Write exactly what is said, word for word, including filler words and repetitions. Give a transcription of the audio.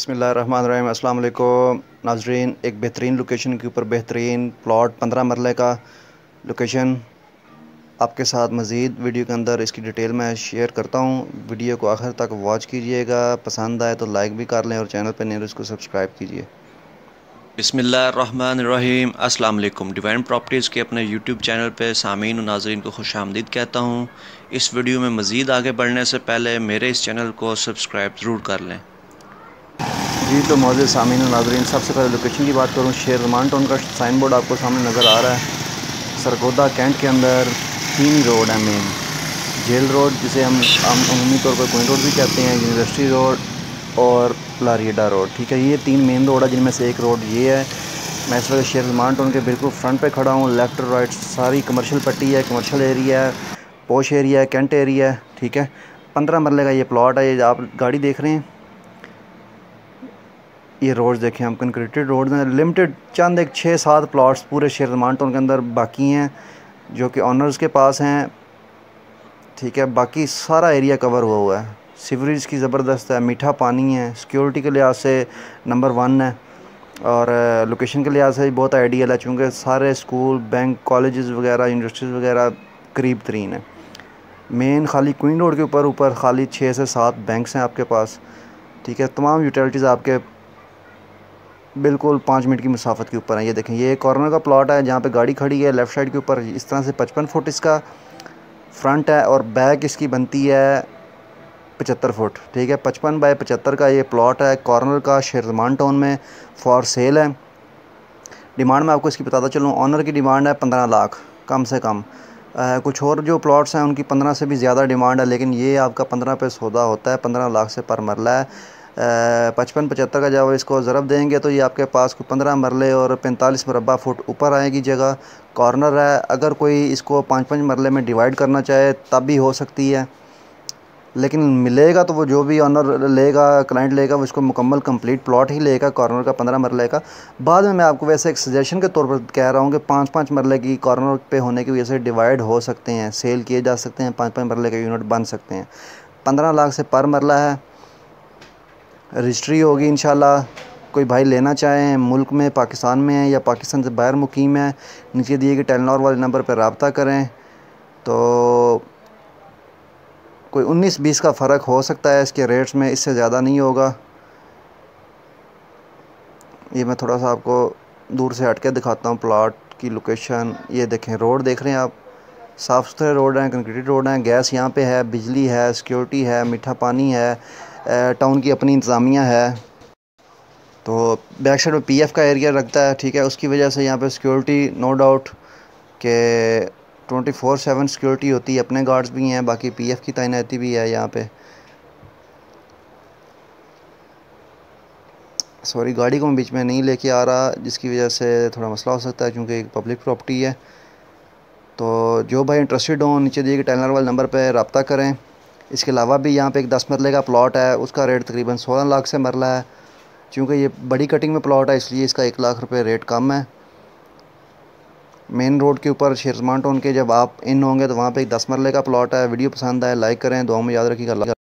बिस्मिल्लाहिर्रहमानिर्रहीम। अस्सलाम वालेकुम नाज़रीन, एक बेहतरीन लोकेशन के ऊपर बेहतरीन प्लॉट पंद्रह मरले का लोकेशन आपके साथ मज़ीद वीडियो के अंदर इसकी डिटेल मैं शेयर करता हूँ। वीडियो को आखिर तक वॉच कीजिएगा, पसंद आए तो लाइक भी कर लें और चैनल पर नए तो इसको सब्सक्राइब कीजिए। बिस्मिल्लाहिर्रहमानिर्रहीम। अस्सलाम वालेकुम। डिवाइन प्रॉपर्टीज़ के अपने यूट्यूब चैनल पे सामीन और नाज़रीन को खुशामदीद कहता हूँ। इस वीडियो में मज़ीद आगे बढ़ने से पहले मेरे इस चैनल को सब्सक्राइब ज़रूर कर लें। जी तो मौजूद सामीन और नाज़रीन, सबसे पहले लोकेशन की बात करूँ, शेर रमान टाउन का साइन बोर्ड आपको सामने नज़र आ रहा है। सरगोदा कैंट के अंदर तीन ही रोड है मेन। जेल रोड, जिसे हम हम अमूमी तौर पर क्वीन रोड भी कहते हैं, यूनिवर्सिटी रोड और लारियडा रोड। ठीक है, ये तीन मेन रोड है जिनमें से एक रोड ये है। मैं इस वक्त शेर रमान टाउन के बिल्कुल फ्रंट पे खड़ा हूँ। लेफ़्ट और राइट सारी कमर्शियल पट्टी है, कमर्शियल एरिया है, पॉश एरिया है, कैंट एरिया है। ठीक है, पंद्रह मरले का ये प्लॉट है। ये आप गाड़ी देख रहे हैं, ये रोड्स देखें हम, कंक्रीटेड रोड्स हैं। लिमिटेड चंद एक छः सात प्लॉट्स पूरे शेर रमान टाउन के अंदर बाकी हैं जो कि ऑनर्स के पास हैं। ठीक है, बाकी सारा एरिया कवर हुआ हुआ है। सीवरेज की ज़बरदस्त है, मीठा पानी है, सिक्योरिटी के लिहाज से नंबर वन है और लोकेशन के लिहाज से भी बहुत आइडियल है, चूँकि सारे स्कूल, बैंक, कॉलेजेस वगैरह, यूनिवर्सिटीज़ वगैरह करीब तरीन है। मेन खाली क्वीन रोड के ऊपर ऊपर खाली छः से सात बैंक्स हैं आपके पास। ठीक है, तमाम यूटिलिटीज़ आपके बिल्कुल पाँच मिनट की मुसाफत के ऊपर है। ये देखें, ये कॉर्नर का प्लॉट है जहाँ पे गाड़ी खड़ी है। लेफ़्ट साइड के ऊपर इस तरह से पचपन फुट इसका फ्रंट है और बैक इसकी बनती है पचहत्तर फुट। ठीक है, पचपन बाय पचहत्तर का ये प्लॉट है कॉर्नर का, शेर रमान टाउन में, फॉर सेल है। डिमांड मैं आपको इसकी बताता चलूँ, ऑनर की डिमांड है पंद्रह लाख कम से कम। आ, कुछ और जो प्लॉट्स हैं उनकी पंद्रह से भी ज़्यादा डिमांड है, लेकिन ये आपका पंद्रह पे सौदा होता है। पंद्रह लाख से पर मरला है। पचपन पचहत्तर का जब इसको ज़रब देंगे तो ये आपके पास कोई पंद्रह मरले और पैंतालीस मुरबा फुट ऊपर आएगी जगह। कॉर्नर है, अगर कोई इसको पाँच पाँच मरले में डिवाइड करना चाहे तब भी हो सकती है, लेकिन मिलेगा तो वो जो भी ऑनर लेगा, क्लाइंट लेगा, वो इसको मुकम्मल कंप्लीट प्लॉट ही लेगा कॉर्नर का पंद्रह मरले का। बाद में मैं आपको वैसे एक सजेशन के तौर पर कह रहा हूँ कि पाँच पाँच मरले की कॉर्नर पे होने की वजह से डिवाइड हो सकते हैं, सेल किए जा सकते हैं, पाँच पाँच मरले के यूनिट बन सकते हैं। पंद्रह लाख से पर मरला है। रजिस्ट्री होगी इंशाल्लाह। कोई भाई लेना चाहें, मुल्क में, पाकिस्तान में है या पाकिस्तान से बाहर मुकीम है, नीचे दिए गए टेलीनॉर वाले नंबर पर रब्ता करें। तो कोई उन्नीस बीस का फ़र्क हो सकता है इसके रेट्स में, इससे ज़्यादा नहीं होगा। ये मैं थोड़ा सा आपको दूर से हट के दिखाता हूँ प्लॉट की लोकेशन। ये देखें, रोड देख रहे हैं आप, साफ़ सुथरे रोड हैं, कंक्रीटेड रोड हैं। गैस यहाँ पे है, बिजली है, सिक्योरिटी है, मीठा पानी है, टाउन की अपनी इंतज़ामिया है। तो बैक साइड में पीएफ का एरिया रखता है। ठीक है, उसकी वजह से यहाँ पे सिक्योरिटी नो डाउट के ट्वेंटी फोर सेवन सिक्योरिटी होती है। अपने गार्ड्स भी हैं, बाकी पीएफ की तैनाती भी है यहाँ पे। सॉरी, गाड़ी को मैं बीच में नहीं लेके आ रहा, जिसकी वजह से थोड़ा मसला हो सकता है क्योंकि एक पब्लिक प्रॉपर्टी है। तो जो भाई इंटरेस्टेड हों, नीचे दिए गए टेलीनॉर वाले नंबर पर रब्ता करें। इसके अलावा भी यहाँ पे एक दस मरले का प्लॉट है, उसका रेट तकरीबन सोलह लाख से मरला है। क्योंकि ये बड़ी कटिंग में प्लॉट है इसलिए इसका एक लाख रुपए रेट कम है। मेन रोड के ऊपर शेर रमान टाउन के जब आप इन होंगे तो वहाँ पे एक दस मरले का प्लॉट है। वीडियो पसंद आए लाइक करें, दुआ में याद रखिएगा।